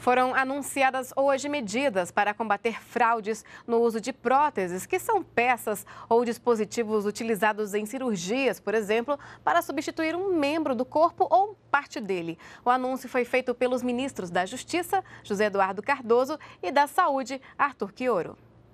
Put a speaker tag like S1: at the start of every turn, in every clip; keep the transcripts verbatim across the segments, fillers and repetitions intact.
S1: Foram anunciadas hoje medidas para combater fraudes no uso de próteses, que são peças ou dispositivos utilizados em cirurgias, por exemplo, para substituir um membro do corpo ou parte dele. O anúncio foi feito pelos ministros da Justiça, José Eduardo Cardoso, e da Saúde, Arthur Quioro.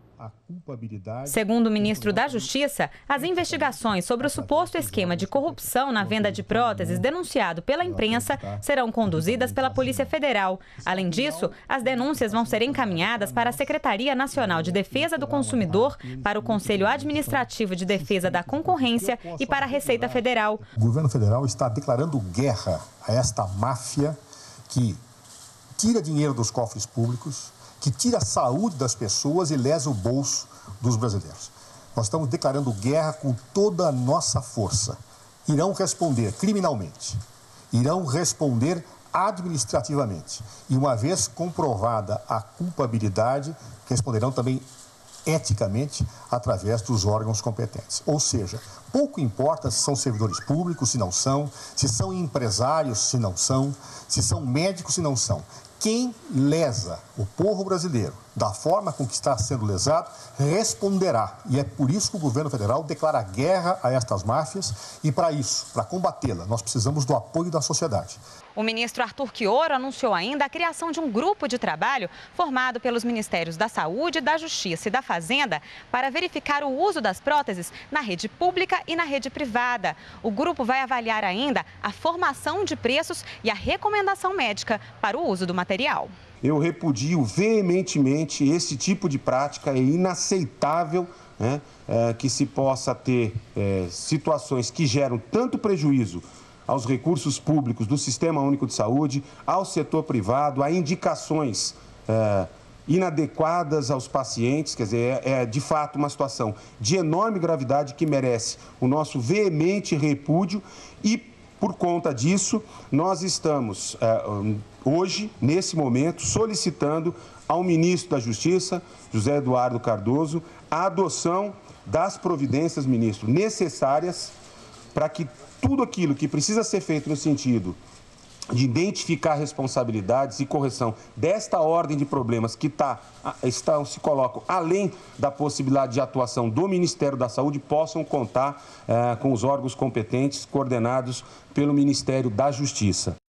S2: Segundo o ministro da Justiça, as investigações sobre o suposto esquema de corrupção na venda de próteses denunciado pela imprensa serão conduzidas pela Polícia Federal. Além disso, as denúncias vão ser encaminhadas para a Secretaria Nacional de Defesa do Consumidor, para o Conselho Administrativo de Defesa da Concorrência e para a Receita Federal.
S3: O governo federal está declarando guerra a esta máfia que tira dinheiro dos cofres públicos, que tira a saúde das pessoas e lesa o bolso dos brasileiros. Nós estamos declarando guerra com toda a nossa força. Irão responder criminalmente, irão responder administrativamente. E uma vez comprovada a culpabilidade, responderão também eticamente através dos órgãos competentes. Ou seja, pouco importa se são servidores públicos, se não são, se são empresários, se não são, se são médicos, se não são. Quem lesa o povo brasileiro da forma com que está sendo lesado, responderá. E é por isso que o governo federal declara guerra a estas máfias e, para isso, para combatê-la, nós precisamos do apoio da sociedade.
S2: O ministro Arthur Quioro anunciou ainda a criação de um grupo de trabalho formado pelos Ministérios da Saúde, da Justiça e da Fazenda para verificar o uso das próteses na rede pública e na rede privada. O grupo vai avaliar ainda a formação de preços e a recomendação médica para o uso do material.
S4: Eu repudio veementemente esse tipo de prática. É inaceitável, né, é, que se possa ter é, situações que geram tanto prejuízo aos recursos públicos do Sistema Único de Saúde, ao setor privado, a indicações é, inadequadas aos pacientes. Quer dizer, é, é de fato uma situação de enorme gravidade que merece o nosso veemente repúdio e, por conta disso, nós estamos é, hoje, nesse momento, solicitando ao ministro da Justiça, José Eduardo Cardoso, a adoção das providências, ministro, necessárias para que tudo aquilo que precisa ser feito no sentido de identificar responsabilidades e correção desta ordem de problemas que tá, estão, se colocam além da possibilidade de atuação do Ministério da Saúde, possam contar eh, com os órgãos competentes coordenados pelo Ministério da Justiça.